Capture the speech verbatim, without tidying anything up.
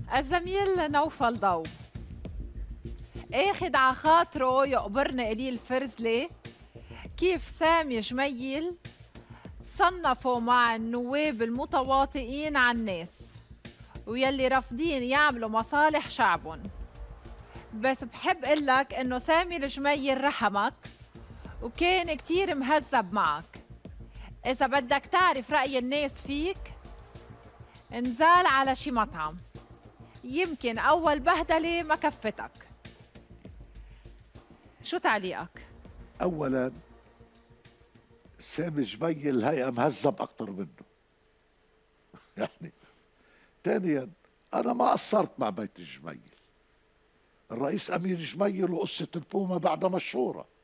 الزميل نوفل ضو اخد ع خاطره يقبرني قليل فرزلي كيف سامي جميل صنفوا مع النواب المتواطئين على الناس ويلي رافضين يعملوا مصالح شعبهم. بس بحب قلك انه سامي الجميل رحمك وكان كتير مهذب معك. اذا بدك تعرف رأي الناس فيك انزال على شي مطعم، يمكن اول بهدلة ما كفتك. شو تعليقك؟ اولا سامي جميل الهيئة مهذب اكتر منه يعني. ثانيا انا ما قصرت مع بيت الجميل، الرئيس امير جميل وقصة البومة بعدها مشهورة.